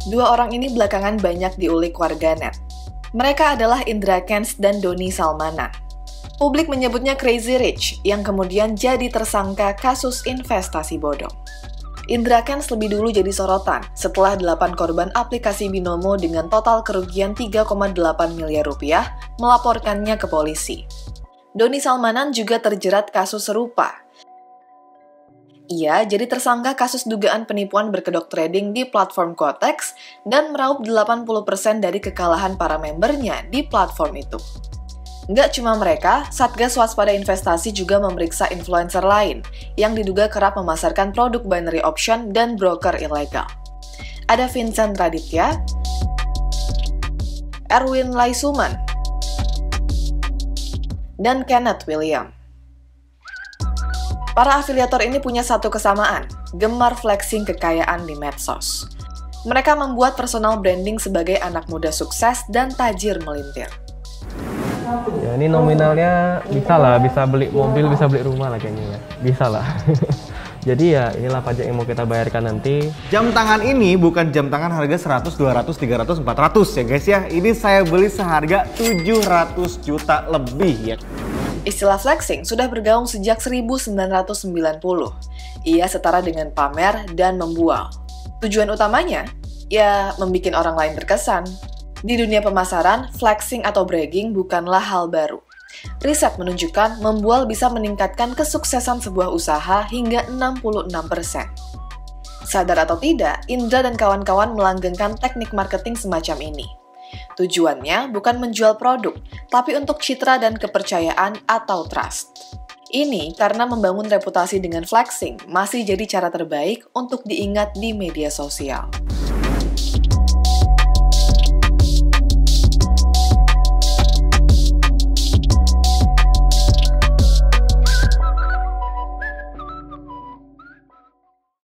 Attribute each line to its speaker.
Speaker 1: Dua orang ini belakangan banyak diulik warganet. Mereka adalah Indra Kents dan Doni Salmanan. Publik menyebutnya Crazy Rich, yang kemudian jadi tersangka kasus investasi bodong. Indra Kents lebih dulu jadi sorotan setelah 8 korban aplikasi Binomo dengan total kerugian 3,8 miliar rupiah melaporkannya ke polisi. Doni Salmanan juga terjerat kasus serupa. Ia jadi tersangka kasus dugaan penipuan berkedok trading di platform Kotex dan meraup 80% dari kekalahan para membernya di platform itu. Nggak cuma mereka, Satgas Waspada Investasi juga memeriksa influencer lain yang diduga kerap memasarkan produk binary option dan broker ilegal. Ada Vincent Raditya, Erwin Laisuman, dan Kenneth William. Para afiliator ini punya satu kesamaan, gemar flexing kekayaan di medsos. Mereka membuat personal branding sebagai anak muda sukses dan tajir melintir.
Speaker 2: Ya ini nominalnya bisa beli mobil, bisa beli rumah lah kayaknya ya. Bisa lah. Jadi ya inilah pajak yang mau kita bayarkan nanti.
Speaker 3: Jam tangan ini bukan jam tangan harga 100, 200, 300, 400 ya guys ya. Ini saya beli seharga 700 juta lebih ya.
Speaker 1: Istilah flexing sudah bergaung sejak 1990. Ia setara dengan pamer dan membual. Tujuan utamanya, ya membikin orang lain terkesan. Di dunia pemasaran, flexing atau bragging bukanlah hal baru. Riset menunjukkan membual bisa meningkatkan kesuksesan sebuah usaha hingga 66%. Sadar atau tidak, Indra dan kawan-kawan melanggengkan teknik marketing semacam ini. Tujuannya bukan menjual produk, tapi untuk citra dan kepercayaan atau trust. Ini karena membangun reputasi dengan flexing masih jadi cara terbaik untuk diingat di media sosial.